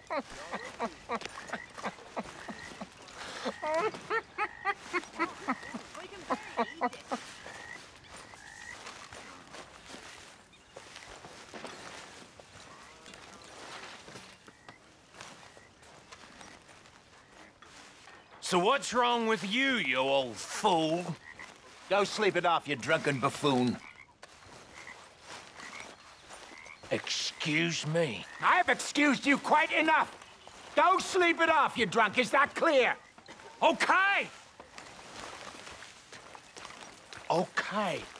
So what's wrong with you, you old fool? Go sleep it off, you drunken buffoon. Excuse me? I've excused you quite enough. Go sleep it off, you drunk. Is that clear? Okay! Okay.